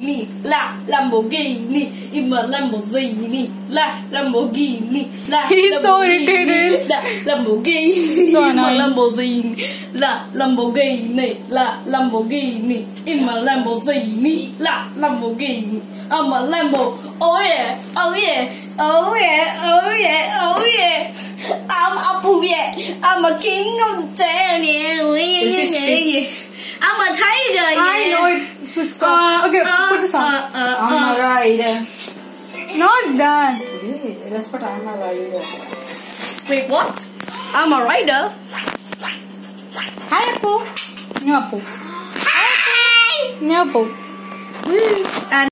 Lamborghini, la Lamborghini, I'm a Lamborghini, la Lamborghini, la He's so irritated. la Lamborghini, So I'm a annoying. Lamborghini, la Lamborghini, la Lamborghini, I'm a Lamborghini, la Lamborghini, I'm a Lambo. Oh yeah, oh yeah, oh yeah, oh yeah, oh yeah. I'm a poo, yeah. I'm a king of the town, yeah. This is fixed. I'm a tiger, yeah. I know it switched off. Okay, put this on. I'm a rider. Not that. Yeah, let's put I'm a rider. Wait, what? I'm a rider. Hi, Appu. No, Appu. Hi. No, Appu. And